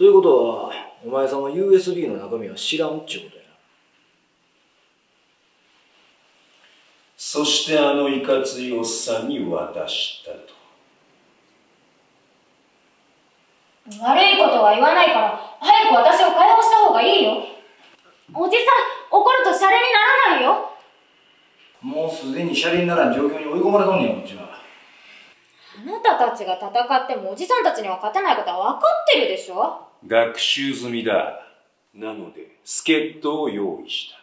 ということはお前さんは USB の中身は知らんっちゅうことやな。 そしてあのいかついおっさんに渡したと。 悪いことは言わないから早く私を解放した方がいいよ。おじさん怒るとシャレにならないよ。 もうすでにシャレにならん状況に追い込まれとんねんこっちは。 あなたたちが戦ってもおじさんたちには勝てないことは分かってるでしょ。 学習済みだ。なので助っ人を用意した。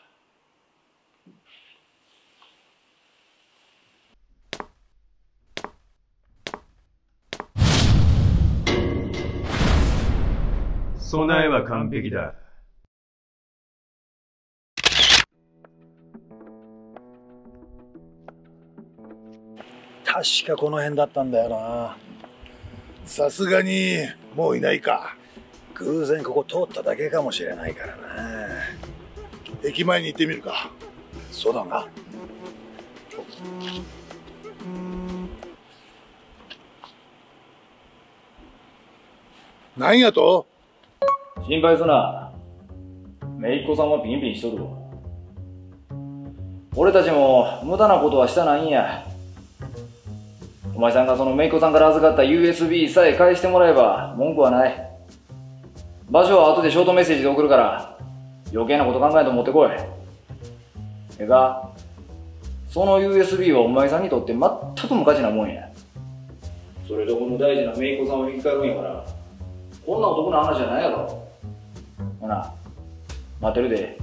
備えは完璧だ。 確かこの辺だったんだよな。さすがにもういないか。偶然ここ通っただけかもしれないからな。駅前に行ってみるか。そうだな。何やと？ 心配すな。姪っ子さんはピンピンしとるわ。俺たちも無駄なことはしたないんや。お前さんがその姪っ子さんから預かった USB さえ返してもらえば文句はない。場所は後でショートメッセージで送るから余計なこと考えんと持ってこい。ええか、その USB はお前さんにとって全く無価値なもんや。それとこの大事な姪っ子さんを引き換えるんやから、こんな男の話じゃないやろ。ほな、待ってるで。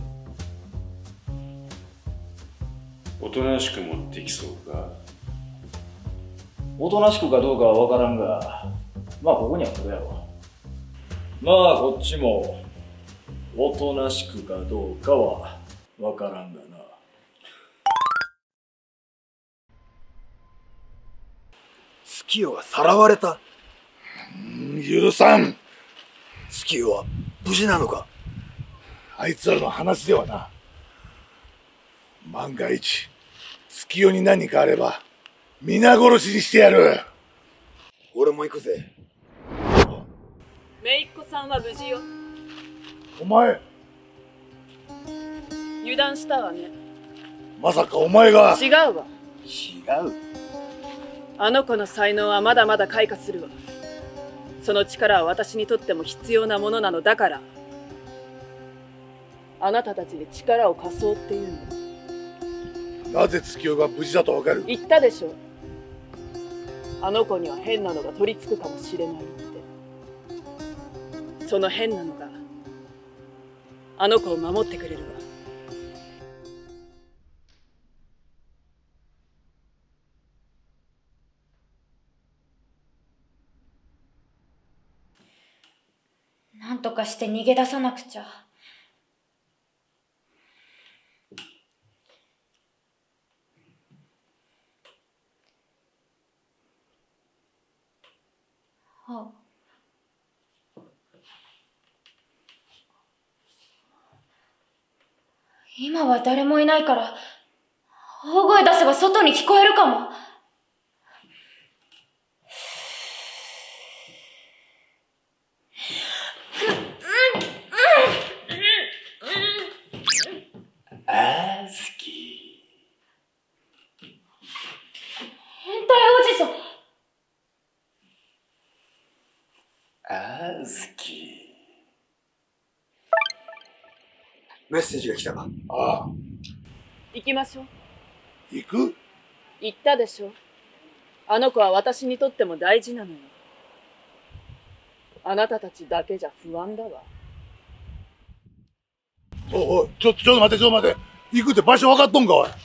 おとなしく持ってきそうか。 おとなしくかどうかは分からんが、まあここには来るやろ。まあこっちもおとなしくかどうかは分からんがな。 月夜がさらわれた。許さん。月夜は無事なのか。あいつらの話ではな。万が一月夜に何かあれば皆殺しにしてやる。俺も行くぜ。 姪っ子さんは無事よ。 お前、 油断したわね。 まさかお前が。 違うわ。 違う。 あの子の才能はまだまだ開花するわ。その力は私にとっても必要なものなのだから、あなたたちで力を貸そうっていうの。 なぜ月夜が無事だとわかる？ 言ったでしょ。あの子には変なのが取り付くかもしれないって。その変なのがあの子を守ってくれるわ。 なんとかして逃げ出さなくちゃ。あ、今は誰もいないから大声出せば外に聞こえるかも。 あずき。 変態おじさん。 あずき。 メッセージが来たか。ああ。 行きましょう。 行く？ 言ったでしょ。あの子は私にとっても大事なのよ。あなたたちだけじゃ不安だわ。 おい、ちょっと待て。行くって場所分かっとんか、おい。